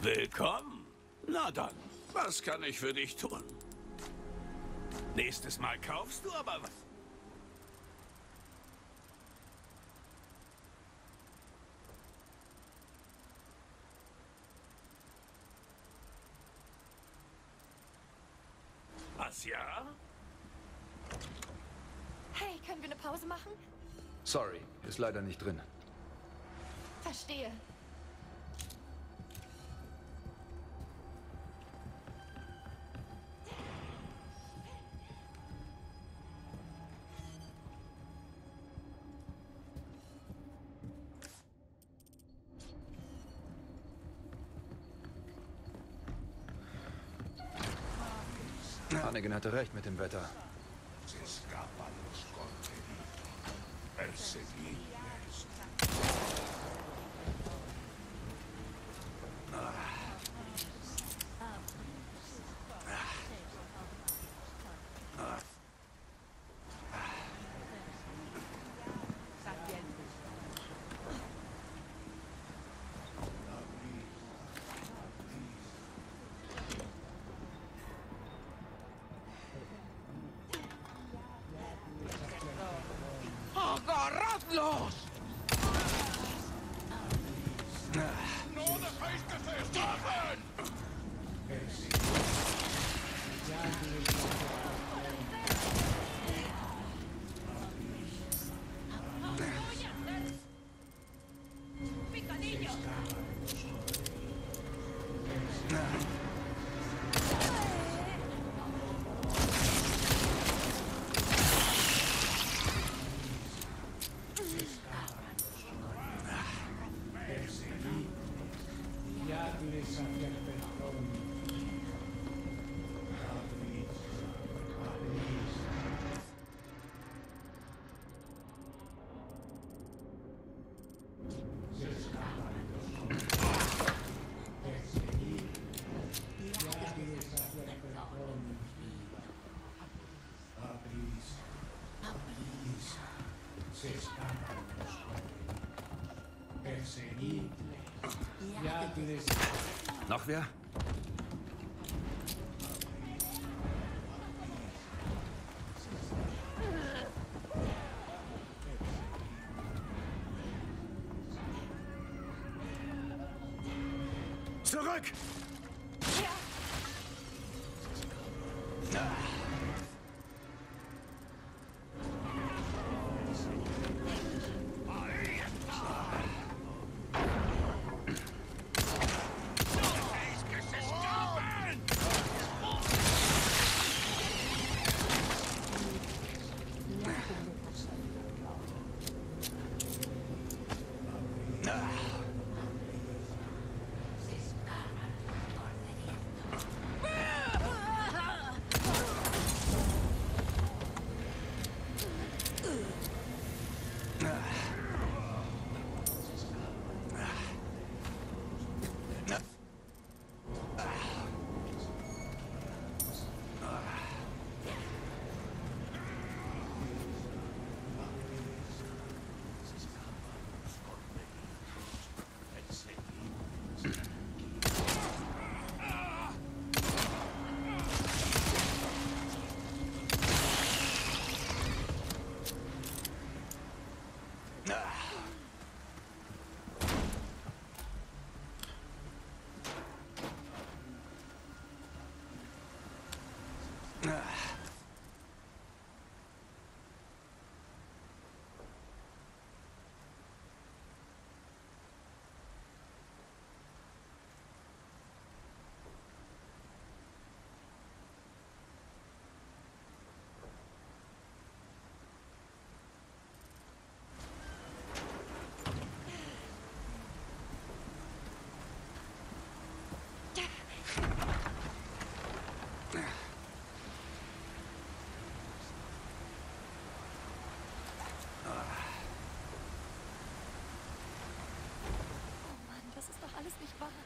Willkommen. Na dann, was kann ich für dich tun? Nächstes Mal kaufst du aber was. Was, ja? Hey, können wir eine Pause machen? Sorry, ist leider nicht drin. Verstehe. Hannigan hatte recht mit dem Wetter. ¡Agarradlos! ¡No dejéis que se escapen! ¡Picadillo! Noch wer? Zurück! Alles nicht wahr.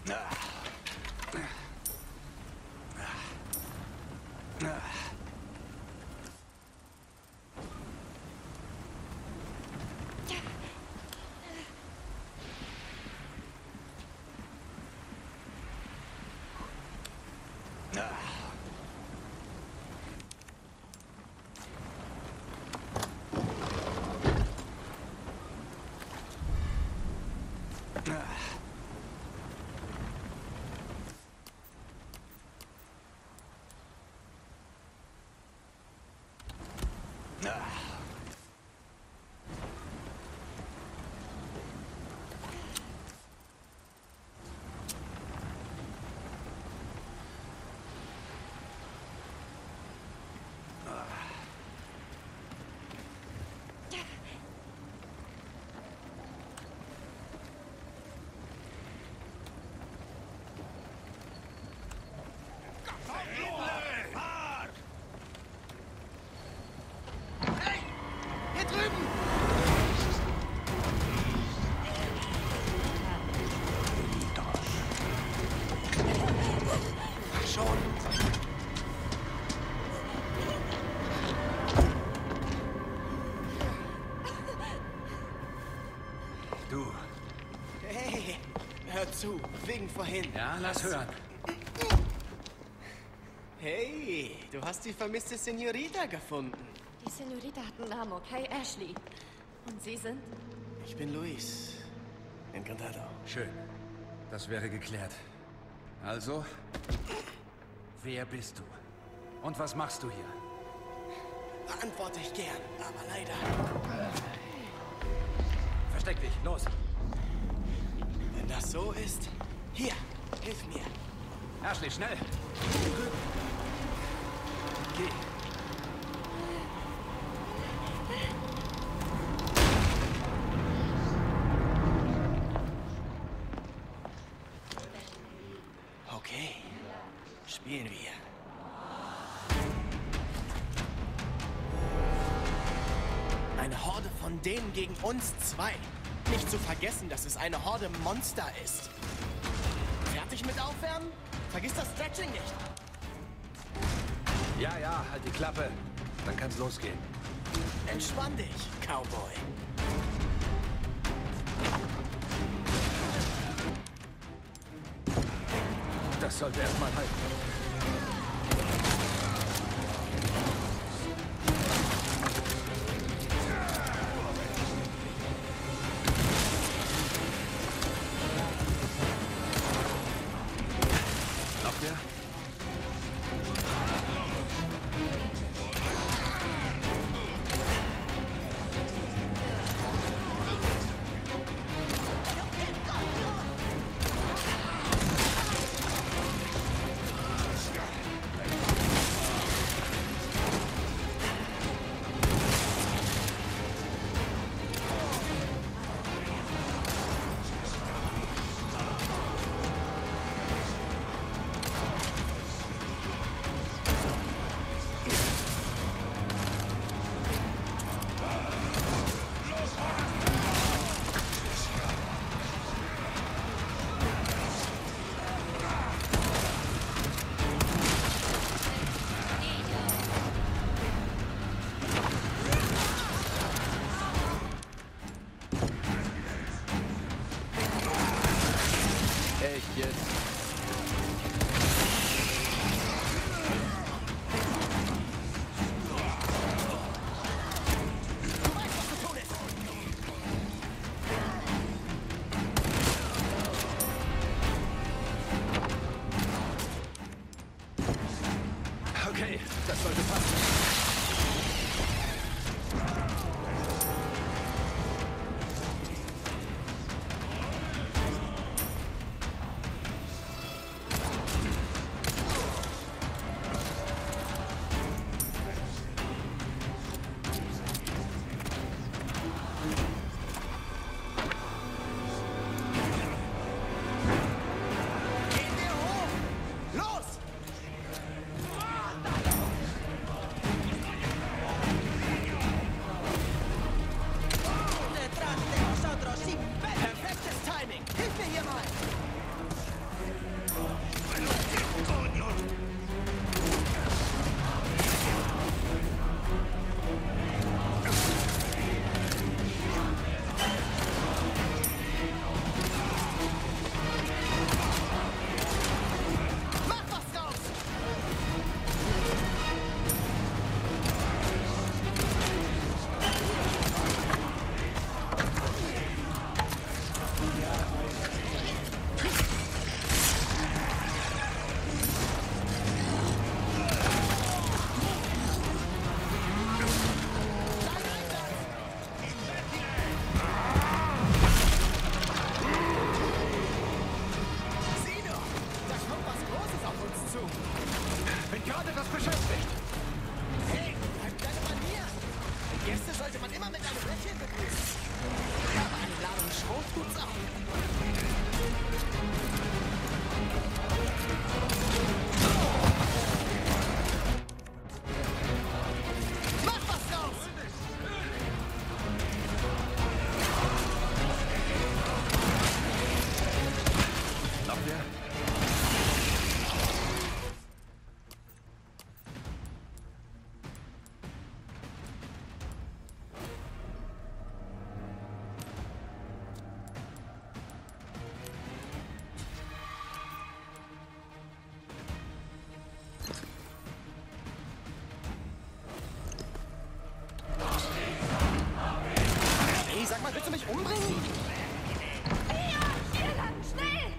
Du. Hey, hör zu, wegen vorhin. Ja, lass hören. Hey, du hast die vermisste Senorita gefunden. Die Senorita hat einen Namen, okay? Ashley. Und Sie sind? Ich bin Luis. Encantado. Schön. Das wäre geklärt. Also, wer bist du? Und was machst du hier? Antworte ich gern, aber leider. Versteck dich, los. Wenn das so ist, hier, hilf mir. Ashley, schnell. Geh. Okay, spielen wir. Eine Horde von denen gegen uns zwei. Nicht zu vergessen, dass es eine Horde Monster ist. Fertig mit Aufwärmen? Vergiss das Stretching nicht. Ja, ja, halt die Klappe. Dann kann's losgehen. Entspann dich, Cowboy. Das sollte erstmal halten. Noch wer? Echt jetzt? Okay, das sollte passen. Gehen wir hoch! Los! Perfektes Timing! Hilf mir hier mal! Mach was draus! Sieh nur! Da kommt was Großes auf uns zu! Bin gerade etwas beschäftigt. Hey, halt deine Manieren! Gäste sollte man immer mit einem Lächeln begrüßen. Aber eine Ladung Schrot tut's auch. Mach was draus! Abwehr. Hey, sag mal, willst du mich umbringen? Hier lang, schnell!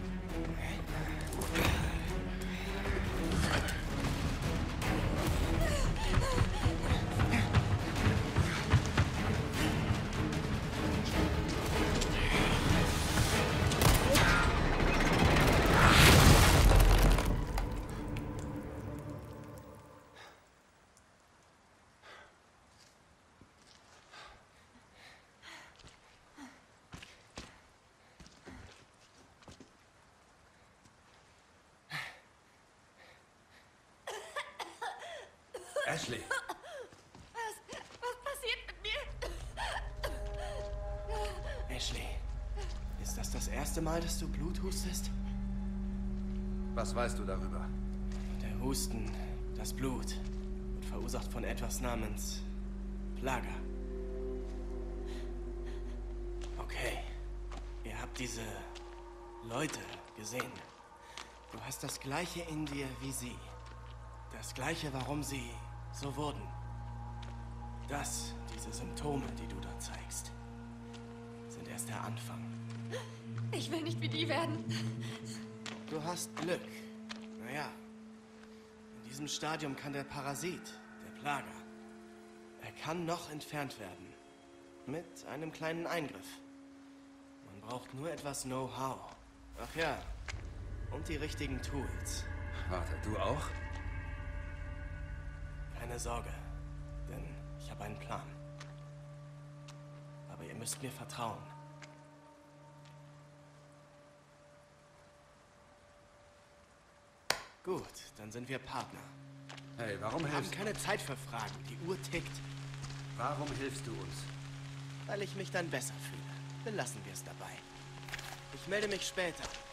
Ashley. Was passiert mit mir? Ashley, ist das erste Mal, dass du Blut hustest? Was weißt du darüber? Der Husten, das Blut, wird verursacht von etwas namens Plaga. Okay, ihr habt diese Leute gesehen. Du hast das Gleiche in dir wie sie. Das Gleiche, warum sie so wurden. Diese Symptome, die du da zeigst, sind erst der Anfang. Ich will nicht wie die werden. Du hast Glück. Naja, in diesem Stadium kann der Parasit, der Plaga, er kann noch entfernt werden. Mit einem kleinen Eingriff. Man braucht nur etwas Know-how. Ach ja, und die richtigen Tools. Warte, du auch? Keine Sorge, denn ich habe einen Plan. Aber ihr müsst mir vertrauen. Gut, dann sind wir Partner. Hey, warum Wir haben hilfst du? keine Zeit für Fragen. Die Uhr tickt. Warum hilfst du uns? Weil ich mich dann besser fühle. Belassen wir es dabei. Ich melde mich später.